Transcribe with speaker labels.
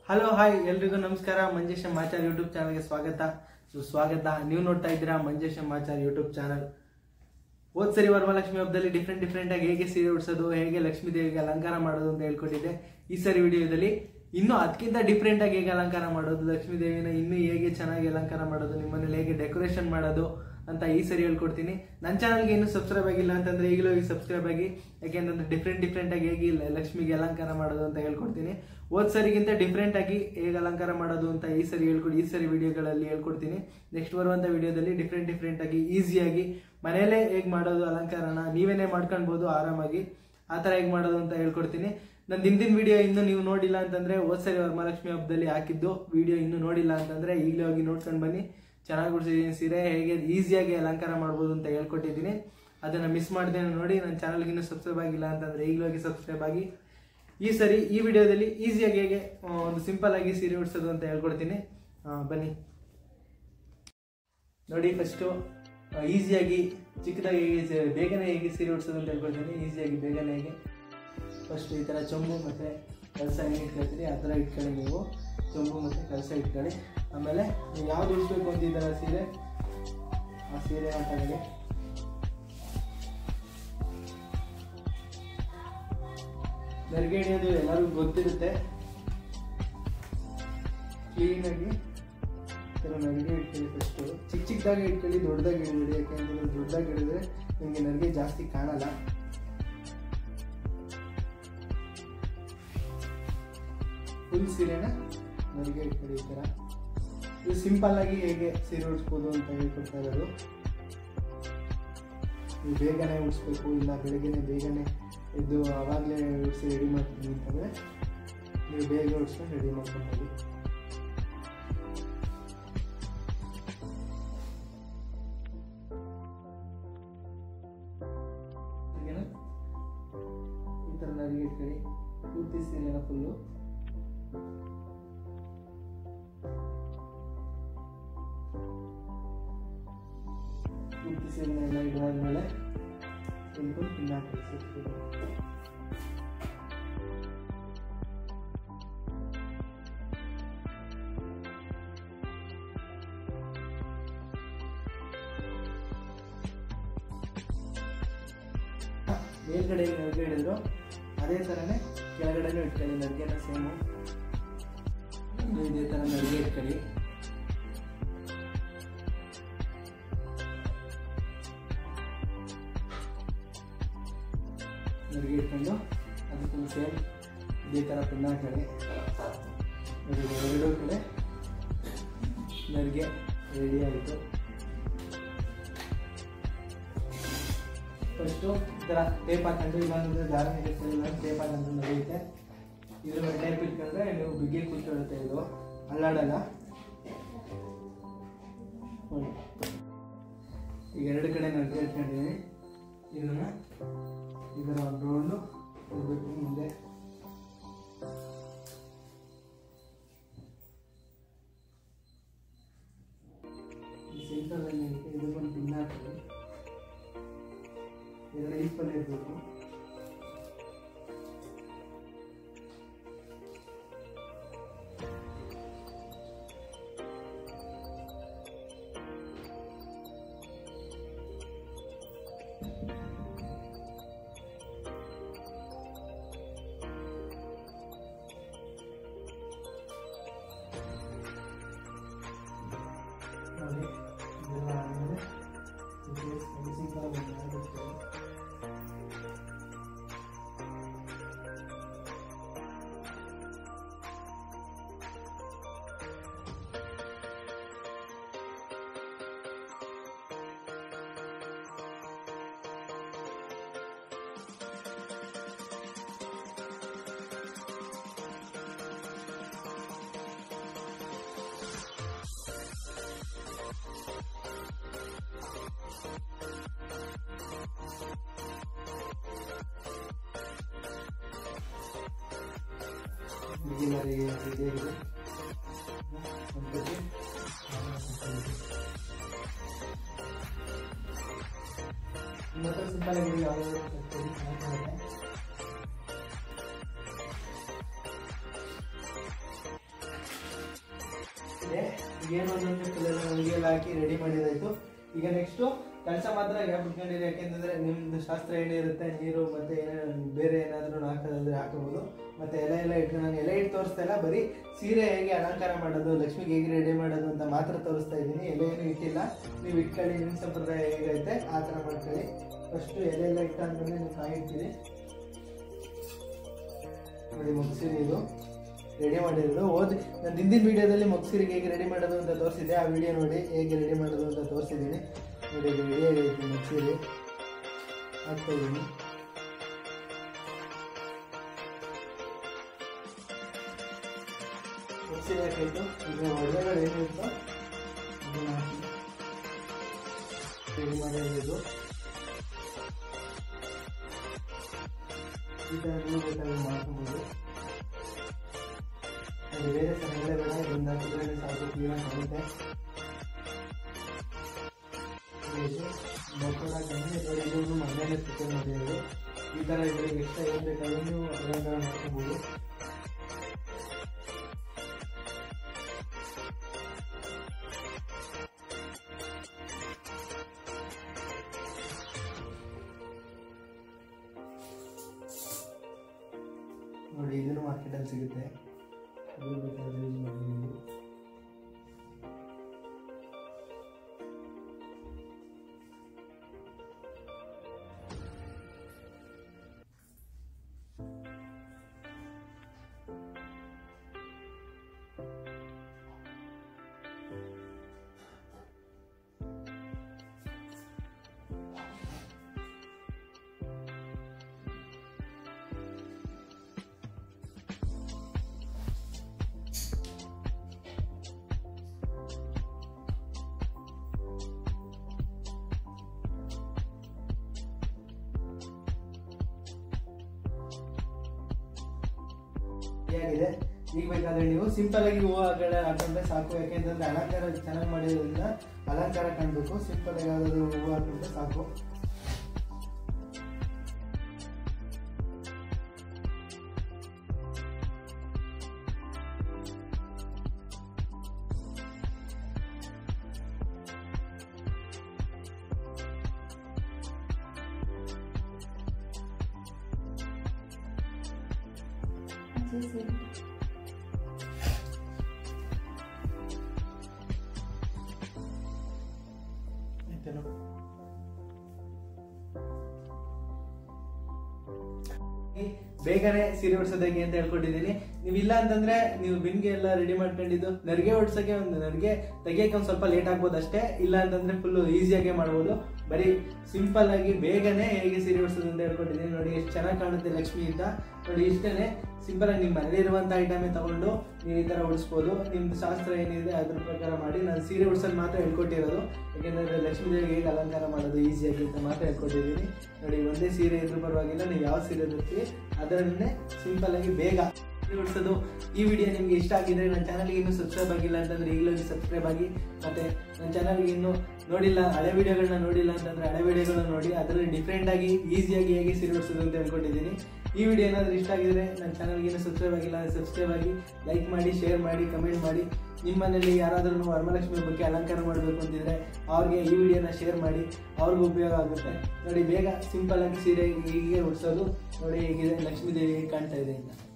Speaker 1: Hello hi ಎಲ್ರಿಗೂ ನಮಸ್ಕಾರ. Manjesh Machar YouTube ಚಾನಲ್ಗೆ ಸ್ವಾಗತ. ನೀವು ನೋಡ್ತಾ ಇದ್ದೀರಾ ಮಂಜೇಶ್ ಮಾಚಾರ್ ಯೂಟ್ಯೂಬ್ ಚಾನಲ್. ಹೋದ್ ಸರಿ ವರಮಹಾಲಕ್ಷ್ಮಿ ಹಬ್ಬದಲ್ಲಿ ಡಿಫ್ರೆಂಟ್ ಆಗಿ ಹೇಗೆ ಸೀರೆ ಉಡ್ಸೋದು, ಹೇಗೆ ಲಕ್ಷ್ಮೀ ದೇವಿಗೆ ಅಲಂಕಾರ ಮಾಡೋದು ಅಂತ ಹೇಳ್ಕೊಟ್ಟಿದ್ದೆ. ಈ ಸರಿ ವಿಡಿಯೋದಲ್ಲಿ ಇನ್ನೂ ಅದಕ್ಕಿಂತ ಡಿಫ್ರೆಂಟ್ ಆಗಿ ಹೇಗೆ ಅಲಂಕಾರ ಮಾಡೋದು, ಲಕ್ಷ್ಮೀ ದೇವಿನ ಇನ್ನೂ ಹೇಗೆ ಚೆನ್ನಾಗಿ ಅಲಂಕಾರ ಮಾಡೋದು, ನಿಮ್ಮನೇಲಿ ಹೇಗೆ ಡೆಕೋರೇಷನ್ ಮಾಡೋದು ಅಂತ ಈ ಸರಿ ಹೇಳ್ಕೊಡ್ತೀನಿ. ನನ್ನ ಚಾನಲ್ಗೆ ಇನ್ನೂ ಸಬ್ಸ್ಕ್ರೈಬ್ ಆಗಿಲ್ಲ ಅಂತಂದ್ರೆ ಈಗಲೂ ಹೋಗಿ ಸಬ್ಸ್ಕ್ರೈಬ್ ಆಗಿ. ಯಾಕೆಂತಂದ್ರೆ ಡಿಫ್ರೆಂಟ್ ಆಗಿ ಹೇಗೆ ಲಕ್ಷ್ಮಿಗೆ ಅಲಂಕಾರ ಮಾಡೋದು ಅಂತ ಹೇಳ್ಕೊಡ್ತೀನಿ. ಹೋದ್ ಸರಿಗಿಂತ ಡಿಫ್ರೆಂಟ್ ಆಗಿ ಹೇಗೆ ಅಲಂಕಾರ ಮಾಡೋದು ಅಂತ ಈ ಸರಿ ವಿಡಿಯೋಗಳಲ್ಲಿ ಹೇಳ್ಕೊಡ್ತೀನಿ. ನೆಕ್ಸ್ಟ್ ಬರುವಂತ ವಿಡಿಯೋದಲ್ಲಿ ಡಿಫ್ರೆಂಟ್ ಆಗಿ ಈಸಿಯಾಗಿ ಮನೆಯಲ್ಲೇ ಹೇಗೆ ಮಾಡೋದು ಅಲಂಕಾರನ ನೀವೇನೇ ಮಾಡ್ಕೊಳ್ಬಹುದು ಆರಾಮಾಗಿ. ಆ ಥರ ಹೇಗೆ ಮಾಡೋದು ಅಂತ ಹೇಳ್ಕೊಡ್ತೀನಿ. ನನ್ನ ಹಿಂದಿನ ವಿಡಿಯೋ ಇನ್ನೂ ನೀವು ನೋಡಿಲ್ಲ ಅಂತಂದ್ರೆ, ಹೋದ್ ಸರಿ ವರಮಹಾಲಕ್ಷ್ಮಿ ಹಬ್ಬದಲ್ಲಿ ಹಾಕಿದ್ದು ವಿಡಿಯೋ ಇನ್ನೂ ನೋಡಿಲ್ಲ ಅಂತಂದ್ರೆ ಈಗಲೇ ಹೋಗಿ ನೋಡ್ಕೊಂಡು ಬನ್ನಿ. ಚೆನ್ನಾಗಿ ಉಡ್ಸಿದ್ದೀನಿ ಸೀರೆ, ಹೇಗೆ ಈಸಿಯಾಗಿ ಅಲಂಕಾರ ಮಾಡ್ಬೋದು ಅಂತ ಹೇಳ್ಕೊಟ್ಟಿದ್ದೀನಿ. ಅದನ್ನು ಮಿಸ್ ಮಾಡದೆ ನೋಡಿ. ನನ್ನ ಚಾನಲ್ಗೆ ಇನ್ನೂ ಸಬ್ಸ್ಕ್ರೈಬ್ ಆಗಿಲ್ಲ ಅಂತಂದ್ರೆ ಈಗಲೂ ಹೋಗಿ ಸಬ್ಸ್ಕ್ರೈಬ್ ಆಗಿ. ಈ ವಿಡಿಯೋದಲ್ಲಿ ಈಸಿಯಾಗಿ ಹೇಗೆ ಒಂದು ಸಿಂಪಲ್ ಆಗಿ ಸೀರೆ ಉಡ್ಸೋದು ಅಂತ ಹೇಳ್ಕೊಡ್ತೀನಿ. ಬನ್ನಿ ನೋಡಿ. ಫಸ್ಟು ಈಸಿಯಾಗಿ ಚಿಕ್ಕದಾಗಿ ಬೇಗನೆ ಹೇಗೆ ಸೀರೆ ಉಡ್ಸೋದು ಅಂತ ಹೇಳ್ಕೊಡ್ತೀನಿ. ಈಸಿಯಾಗಿ ಬೇಗನೆ ಹೇಗೆ ಫಸ್ಟ್ ಈ ಥರ ಚೊಂಬು ಮತ್ತು ಕಲಸ ಏನು ಇಟ್ಕೊಳ್ತೀರಿ ಆ ಥರ ಇಟ್ಕೊಳ್ಳಿ. ನೀವು ಚೊಂಬು ಮತ್ತು ಕಲಸ ಇಟ್ಕೊಳ್ಳಿ. ಆಮೇಲೆ ನೀವು ಯಾವ್ದು ಉಡಿಸ್ಬೇಕು ಅಂತಿದ್ದೀರ ಸೀರೆ, ಆ ಸೀರೆ ತಗೊಳ್ಳಿ. ನೆರಿಗೆ ಹಿಡಿಯೋದು ಎಲ್ಲರಿಗೂ ಗೊತ್ತಿರುತ್ತೆ. ಕ್ಲೀನಾಗಿ ಈ ಥರ ನೆರಿಗೆ ಇಟ್ಕೊಳ್ಳಿ. ಫಸ್ಟು ಚಿಕ್ಕದಾಗಿ ಇಟ್ಕೊಳ್ಳಿ, ದೊಡ್ಡದಾಗಿ ಇಡಬೇಡಿ. ಯಾಕೆಂದ್ರೆ ದೊಡ್ಡದಾಗಿ ಹಿಡಿದ್ರೆ ನಿಮಗೆ ನೆರಿಗೆ ಜಾಸ್ತಿ ಕಾಣಲ್ಲ. ಫುಲ್ ಸೀರೆನ ನೆರಿಗೆ ಇಟ್ಕೊಳ್ಳಿ. ಈ ಥರ ಇದು ಸಿಂಪಲ್ ಆಗಿ ಹೇಗೆ ಸೀರೆ ಉಡಿಸ್ಬೋದು ಅಂತ ಹೇಳ್ಕೊಡ್ತಾ ಇರೋದು. ನೀವು ಬೇಗನೆ ಉಡಿಸ್ಬೇಕು, ಇಲ್ಲ ಬೆಳಗ್ಗೆನೆ ಬೇಗನೆ ಎದ್ದು ಆವಾಗಲೇ ಉಡಿಸಿ ರೆಡಿ ಮಾಡ್ತೀನಿ ಅಂತಂದರೆ ನೀವು ಬೇಗ ಉಡಿಸ್ಕೊಂಡು ರೆಡಿ ಮಾಡ್ಕೊಂಡು ಈ ಥರ ನೆರಿಗೆ ಇಟ್ಕೊಳ್ಳಿ. ಪೂರ್ತಿ ಸೀರೆನ ಫುಲ್ಲು ಸೀರೆನೆಲ್ಲ ಇದಾದ್ಮೇಲೆ ಒಂದು ಪಿನ್ ಹಾಕಿ ಮೇಲ್ಗಡೆ ನೆರಿಗೆ ಹಿಡಿದ್ರು ಅದೇ ಥರನೇ ಕೆಳಗಡೆನೂ ಇಟ್ಕೊಳ್ಳಿ. ನೆರಿಗೆನ ಸೇಮು ಇದೇ ಥರ ನೆರಿಗೆ ಇಟ್ಕೊಳ್ಳಿ. ನೆರಿಗೆ ಇಟ್ಕೊಂಡು ಅದಕ್ಕೂ ಸೇಮ್ ಇದೇ ಥರ ಪಿನ್ ಹಾಕೊಳ್ಳಿ. ಎರಡೂ ಕಡೆ ನೆರಿಗೆ ರೆಡಿ ಆಯಿತು. ಫಸ್ಟು ಈ ಥರ ಟೇಪ್ ಹಾಕೊಂಡು, ಇಲ್ಲಾಂದ್ರೆ ದಾರ ಇಲ್ಲ ಟೇಪ್ ಹಾಕೊಂಡು ನಡೆಯುತ್ತೆ. ಇದ್ರ ಮೇಲೆ ಟೇಪ್ ಇಟ್ಕೊಂಡ್ರೆ ನೀವು ಬಿಗಿ ಕೂತ್ಕೊಳ್ಳುತ್ತೆ, ಇದು ಅಲ್ಲಾಡಲ್ಲ. ಈಗ ಎರಡು ಕಡೆ ನೆರಿಗೆ ಇಟ್ಕೊಂಡಿದ್ದೀನಿ. ಇದನ್ನು ಇದರ ಒಂದು ರೌಂಡು ಹೋಗ್ಬೇಕು ಮುಂದೆ. ಈ ಸೆಂಟರಲ್ಲಿ ಇದಕ್ಕೊಂದು ಪಿನ್ ಹಾಕಿ ಎರಡು ಈಕ್ವಲ್ ಇರಬೇಕು. ಇದೆಲ್ಲ ಆದಮೇಲೆ ಸಿಂಪಲ್ ಆಗುತ್ತೆ. ಸಿಂಪಲ್ ಆಗಿ ಯಾವುದಾದ್ರು ಏನು ಒಂದೊಂದು ಕಲೆಲ್ಲ ಒಳಗೆಲ್ಲ ಹಾಕಿ ರೆಡಿ ಮಾಡಿದಾಯ್ತು. ಈಗ ನೆಕ್ಸ್ಟು ಕೆಲಸ ಮಾತ್ರ ಗ್ಯಾಪ್ ಬಿಟ್ಕೊಂಡಿರಿ, ಯಾಕೆಂತಂದರೆ ನಿಮ್ಮದು ಶಾಸ್ತ್ರ ಏನಿರುತ್ತೆ ನೀರು ಮತ್ತು ಏನೇನು ಬೇರೆ ಏನಾದರೂ ಹಾಕೋದಂದರೆ ಹಾಕೋಬೋದು. ಮತ್ತು ಎಲೆ ಎಲ್ಲ ಇಟ್ಟು ನಾನು ಎಲೆ ಇಟ್ಟು ತೋರಿಸ್ತಾ ಇಲ್ಲ, ಬರೀ ಸೀರೆ ಹೇಗೆ ಅಲಂಕಾರ ಮಾಡೋದು, ಲಕ್ಷ್ಮಿಗೆ ಹೇಗೆ ರೆಡಿ ಮಾಡೋದು ಅಂತ ಮಾತ್ರ ತೋರಿಸ್ತಾ ಇದ್ದೀನಿ. ಎಲೆ ಏನು ಇಟ್ಟಿಲ್ಲ, ನೀವು ಇಟ್ಕೊಳ್ಳಿ, ನಿಮ್ಮ ಸಂಪ್ರದಾಯ ಹೇಗೈತೆ ಆ ಥರ ಮಾಡ್ಕೊಳ್ಳಿ. ಫಸ್ಟು ಎಲೆ ಎಲ್ಲ ಇಟ್ಟಾದ್ಮೇಲೆ ನೀವು ಕಾಯಿ ಇಡ್ತೀರಿ. ನೋಡಿ ಮೊಗ್ಸೀರೆ ಇದು ರೆಡಿ ಮಾಡಿರೋದು. ನಾನು ಹಿಂದಿನ ವೀಡಿಯೋದಲ್ಲಿ ಮೊಗ್ಸೀರಿಗೆ ಹೇಗೆ ರೆಡಿ ಮಾಡೋದು ಅಂತ ತೋರಿಸಿದ್ದೆ, ಆ ವಿಡಿಯೋ ನೋಡಿ ಹೇಗೆ ರೆಡಿ ಮಾಡೋದು ಅಂತ ತೋರಿಸಿದ್ದೀನಿ. ನೋಡಿ ಇದು ರೆಡಿ ಆಗೈತೆ ಮೊಗ್ಸೀರೆ, ಹಾಕ್ತಾ ಇದ್ದೀನಿ. ಮೊಗ್ಸೀರೆ ಹಾಕಾಯ್ತು. ಈಗ ಒಳ್ಳೆಗಳು ಏನಿರುತ್ತೋ ಅದನ್ನು ಹಾಕಿ ರೆಡಿ ಮಾಡಿರೋದು. ಈ ಥರ ನೀವು ಬೇಕಾದ್ರೆ ಮಾಡ್ಕೊಬೋದು. ಅದು ಬೇರೆ ಸರಗಳೇ ಬೇಡ, ಇದೊಂದು ಹಾಕಿದ್ರೆ ಸಾಕು, ಕ್ಲೀನಾಗಿ ಕಾಣುತ್ತೆ. ಇದು ಮನೆಯಲ್ಲೇ ಪ್ರಿಪೇರ್ ಮಾಡಿರೋದು. ಈ ಥರ ಇದರಲ್ಲಿ ಎಕ್ಸ್ಟ್ರಾ ಏನು ಬೇಕಾದ್ರೂ ನೀವು ಅಲಂಕಾರ ಮಾಡ್ಕೊಬೋದು. ನೋಡಿ ಇದನ್ನು ಮಾರ್ಕೆಟಲ್ಲಿ ಸಿಗುತ್ತೆ, ಇದು ಬೇಕಾದ್ರೆ ಯೂಸ್ ಮಾಡಿ ನೀವು. ಆಗಿದೆ. ಈಗ ಬೇಕಾದ್ರೆ ನೀವು ಸಿಂಪಲ್ ಆಗಿ ಹೂವುಗಳನ್ನ ಹಾಕೊಂಡ್ರೆ ಸಾಕು, ಯಾಕೆಂತಂದ್ರೆ ಅಲಂಕಾರ ಚೆನ್ನಾಗಿ ಮಾಡಿರೋದ್ರಿಂದ ಅಲಂಕಾರ ಕಾಣಬೇಕು. ಸಿಂಪಲ್ ಆಗಿ ಯಾವ್ದಾದ್ರು ಹೂವು ಹಾಕೊಂಡ್ರೆ ಸಾಕು. ಬೇಗನೆ ಸೀರೆ ಉಡ್ಸೋದಕ್ಕೆ ಅಂತ ಹೇಳ್ಕೊಟ್ಟಿದ್ದೀನಿ. ನೀವಿಲ್ಲ ಅಂತಂದ್ರೆ ನೀವು ಬಿನ್ಗೆ ಎಲ್ಲ ರೆಡಿ ಮಾಡ್ಕೊಂಡಿದ್ದು ನರಿಗೆ ಹೊಡ್ಸೋಕೆ ನರಿಗೆ ತೆಗಿಯಕ್ಕೆ ಒಂದು ಸ್ವಲ್ಪ ಲೇಟ್ ಆಗ್ಬೋದು ಅಷ್ಟೇ. ಇಲ್ಲ ಅಂತಂದ್ರೆ ಫುಲ್ ಈಸಿಯಾಗೆ ಮಾಡ್ಬೋದು. ಬರೀ ಸಿಂಪಲ್ ಆಗಿ ಬೇಗನೆ ಹೇಗೆ ಸೀರೆ ಉಡ್ಸೋದು ಅಂತ ಹೇಳ್ಕೊಟ್ಟಿದ್ದೀನಿ. ನೋಡಿ ಎಷ್ಟು ಚೆನ್ನಾಗಿ ಕಾಣುತ್ತೆ ಲಕ್ಷ್ಮಿ ಅಂತ. ನೋಡಿ ಇಷ್ಟೇ ಸಿಂಪಲ್ ಆಗಿ ನಿಮ್ಮ ಮನೇಲಿ ಇರುವಂಥ ಐಟಮೇ ತಗೊಂಡು ನೀವು ಈ ಥರ ಉಡಿಸ್ಬೋದು. ನಿಮ್ದು ಶಾಸ್ತ್ರ ಏನಿದೆ ಅದ್ರ ಪ್ರಕಾರ ಮಾಡಿ. ನಾನು ಸೀರೆ ಉಡ್ಸೋದು ಮಾತ್ರ ಹೇಳ್ಕೊಟ್ಟಿರೋದು, ಯಾಕೆಂದರೆ ಲಕ್ಷ್ಮೀ ದೇವಿಗೆ ಹೇಗೆ ಅಲಂಕಾರ ಮಾಡೋದು ಈಸಿಯಾಗಿ ಅಂತ ಮಾತ್ರ ಹೇಳ್ಕೊಟ್ಟಿದ್ದೀನಿ. ನೋಡಿ ಒಂದೇ ಸೀರೆ ಇದ್ರೂ ಪರವಾಗಿಲ್ಲ, ನೀವು ಯಾವ ಸೀರೆ ಇರ್ತೀವಿ ಅದರನ್ನೇ ಸಿಂಪಲ್ ಆಗಿ ಬೇಗ ಉಡ್ಸೋದು. ಈ ವಿಡಿಯೋ ನಿಮಗೆ ಇಷ್ಟ ಆಗಿದ್ರೆ ನನ್ನ ಚಾನಲ್ಗೆ ಇನ್ನೂ ಸಬ್ಸ್ಕ್ರೈಬ್ ಆಗಿಲ್ಲ ಅಂತಂದ್ರೆ ಈಗಲೂ ಸಬ್ಸ್ಕ್ರೈಬ್ ಆಗಿ. ಮತ್ತು ನನ್ನ ಚಾನಲ್ಗೆ ಇನ್ನೂ ನೋಡಿಲ್ಲ, ಹಳೆ ವಿಡಿಯೋಗಳನ್ನ ನೋಡಿಲ್ಲ ಅಂತಂದರೆ ಹಳೆ ವಿಡಿಯೋಗಳನ್ನ ನೋಡಿ. ಅದರಲ್ಲಿ ಡಿಫ್ರೆಂಟಾಗಿ ಈಸಿಯಾಗಿ ಹೇಗೆ ಸೀರೆ ಉಡ್ಸೋದು ಅಂತ ಹೇಳ್ಕೊಟ್ಟಿದ್ದೀನಿ. ಈ ವಿಡಿಯೋ ಏನಾದರೂ ಇಷ್ಟ ಆಗಿದ್ರೆ ನನ್ನ ಚಾನಲ್ಗೆ ಇನ್ನೂ ಸಬ್ಸ್ಕ್ರೈಬ್ ಆಗಿಲ್ಲ ಅಂದರೆ ಸಬ್ಸ್ಕ್ರೈಬ್ ಆಗಿ, ಲೈಕ್ ಮಾಡಿ, ಶೇರ್ ಮಾಡಿ, ಕಮೆಂಟ್ ಮಾಡಿ. ನಿಮ್ಮ ಮನೇಲಿ ಯಾರಾದ್ರೂ ವರಮಹಾಲಕ್ಷ್ಮಿ ಬಗ್ಗೆ ಅಲಂಕಾರ ಮಾಡಬೇಕು ಅಂತಿದ್ರೆ ಅವ್ರಿಗೆ ಈ ವಿಡಿಯೋನ ಶೇರ್ ಮಾಡಿ, ಅವ್ರಿಗೂ ಉಪಯೋಗ ಆಗುತ್ತೆ. ನೋಡಿ ಬೇಗ ಸಿಂಪಲ್ ಆಗಿ ಸೀರೆ ಹೀಗೆ ಉಡ್ಸೋದು. ನೋಡಿ ಹೇಗಿದೆ ಲಕ್ಷ್ಮೀ ದೇವಿ ಕಾಣ್ತಾ ಇದೆ ಅಂತ.